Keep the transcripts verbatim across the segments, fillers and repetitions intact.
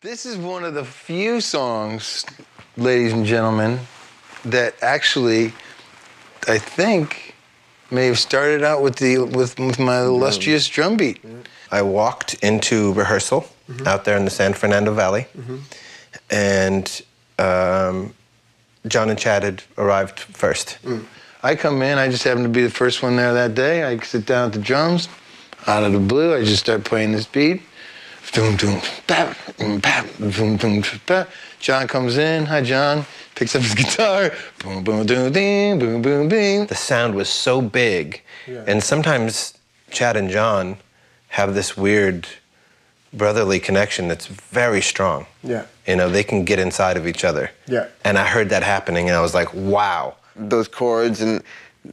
This is one of the few songs, ladies and gentlemen, that actually, I think, may have started out with the with, with my illustrious drum beat. I walked into rehearsal mm-hmm. out there in the San Fernando Valley, mm-hmm. and um, John and Chad had arrived first. Mm. I come in, I just happened to be the first one there that day. I sit down at the drums. Out of the blue, I just start playing this beat. Doom, doom, bap, bap, boom, boom, bap. John comes in. Hi, John. Picks up his guitar. Boom, boom, doom, ding, boom, boom, bing. The sound was so big, yeah. and sometimes Chad and John have this weird brotherly connection that's very strong. Yeah. You know, they can get inside of each other. Yeah. And I heard that happening, and I was like, wow. Those chords and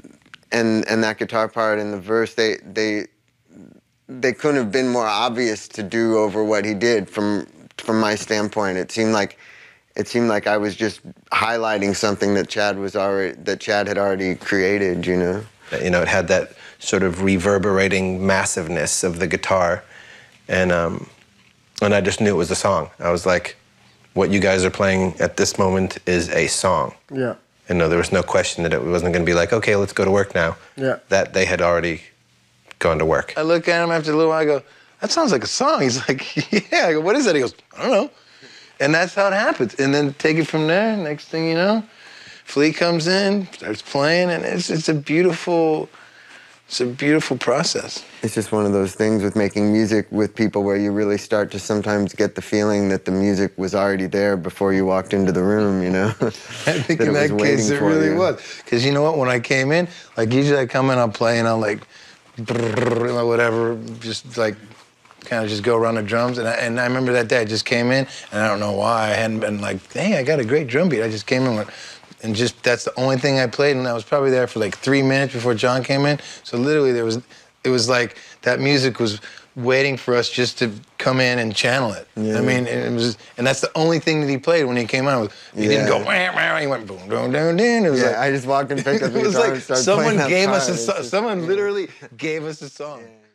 and and that guitar part in the verse, they they. they couldn't have been more obvious to do over what he did from from my standpoint. It seemed like it seemed like I was just highlighting something that Chad was already that Chad had already created, you know. You know, it had that sort of reverberating massiveness of the guitar, and um, and I just knew it was a song. I was like, what you guys are playing at this moment is a song. Yeah. You know, there was no question that it wasn't going to be like, okay, let's go to work now. Yeah. That they had already going to work. I look at him after a little while, I go, that sounds like a song. He's like, yeah. I go, what is that? He goes, I don't know. And that's how it happens. And then take it from there. Next thing you know, Flea comes in, starts playing, and it's it's a beautiful, it's a beautiful process. It's just one of those things with making music with people where you really start to sometimes get the feeling that the music was already there before you walked into the room, you know? I think in that case it really was. Because you know what, when I came in, like usually I come in, I'll play and I'll like, whatever, just like kind of just go around the drums. And I, and I remember that day I just came in, and I don't know why I hadn't been like, hey, I got a great drum beat. I just came in with, and just that's the only thing I played, and I was probably there for like three minutes before John came in. So literally there was, it was like that music was waiting for us just to come in and channel it. Yeah. I mean, it was, and that's the only thing that he played when he came out. He yeah. didn't go, wah, wah, he went boom, boom, boom, boom. It was yeah, like, I just walked and picked up the it was guitar like and started someone playing that gave part. us a song. Someone literally gave us a song. Yeah.